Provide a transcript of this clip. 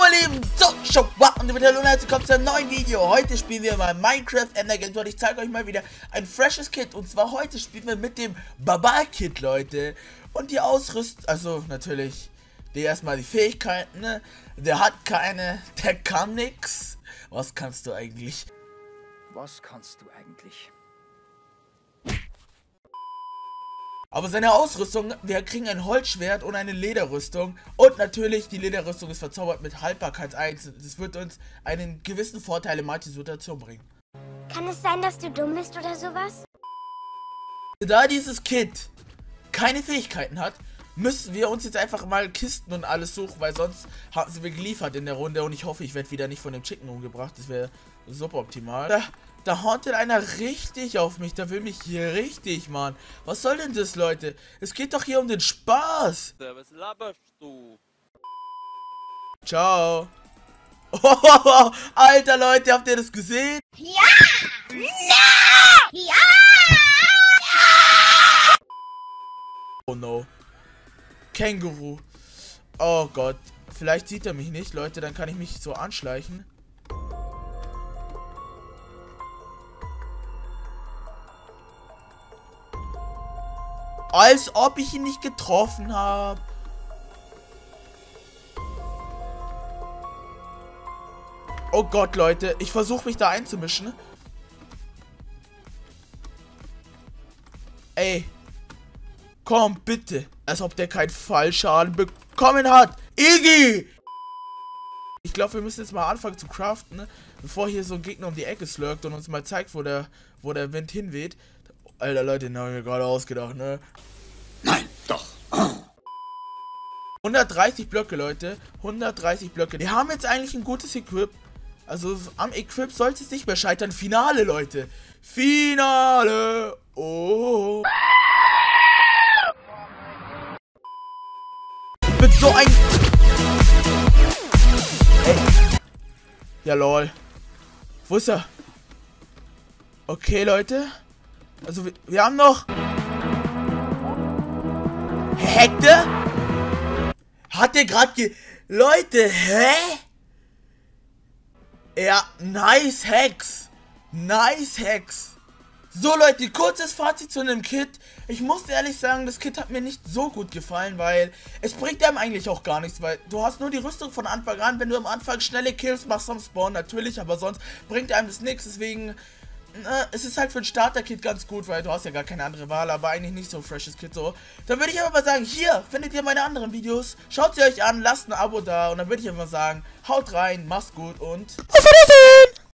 meine Lieben, so, und damit hallo und herzlich willkommen zu einem neuen Video. Heute spielen wir mal Minecraft Endergate und ich zeige euch mal wieder ein freshes Kit. Und zwar heute spielen wir mit dem Barbar-Kit, Leute. Und die Ausrüstung, also natürlich, erstmal die Fähigkeiten, ne? Der hat keine, der kann nix. Was kannst du eigentlich? Was kannst du eigentlich? Aber seine Ausrüstung, wir kriegen ein Holzschwert und eine Lederrüstung. Und natürlich, die Lederrüstung ist verzaubert mit Haltbarkeit 1. Das wird uns einen gewissen Vorteil in manchen Situationen bringen. Kann es sein, dass du dumm bist oder sowas? Da dieses Kit keine Fähigkeiten hat, müssen wir uns jetzt einfach mal Kisten und alles suchen, weil sonst haben sie mir geliefert in der Runde und ich hoffe, ich werde wieder nicht von dem Chicken umgebracht. Das wäre super optimal. Da hauntet einer richtig auf mich, da will mich hier richtig, Mann. Was soll denn das, Leute? Es geht doch hier um den Spaß. Was laberst du? Ciao. Oh, Alter, Leute, habt ihr das gesehen? Ja! Ja! Ja! Oh no. Känguru. Oh Gott. Vielleicht sieht er mich nicht, Leute, dann kann ich mich so anschleichen. Als ob ich ihn nicht getroffen habe. Oh Gott, Leute. Ich versuche mich da einzumischen. Ey. Komm, bitte. Als ob der keinen Fallschaden bekommen hat. Iggy! Ich glaube, wir müssen jetzt mal anfangen zu craften, ne? Bevor hier so ein Gegner um die Ecke slurkt und uns mal zeigt, wo der Wind hinweht. Alter, Leute, den habe ich mir gerade ausgedacht, ne? Nein, doch. 130 Blöcke, Leute. 130 Blöcke. Wir haben jetzt eigentlich ein gutes Equip. Also am Equip sollte es nicht mehr scheitern. Finale, Leute. Finale. Oh. Mit so ein... Ey. Ja, lol. Wo ist er? Okay, Leute. Also, wir haben noch... Hector? Hat der gerade Leute, hä? Ja, nice Hacks. Nice Hacks. So, Leute, kurzes Fazit zu einem Kit. Ich muss ehrlich sagen, das Kit hat mir nicht so gut gefallen, weil es bringt einem eigentlich auch gar nichts, weil du hast nur die Rüstung von Anfang an. Wenn du am Anfang schnelle Kills machst am Spawn, natürlich, aber sonst bringt einem das nichts, deswegen... es ist halt für ein Starter-Kit ganz gut, weil du hast ja gar keine andere Wahl, aber eigentlich nicht so ein freshes Kit so. Dann würde ich einfach mal sagen, hier findet ihr meine anderen Videos. Schaut sie euch an, lasst ein Abo da und dann würde ich einfach sagen, haut rein, macht's gut und auf Wiedersehen!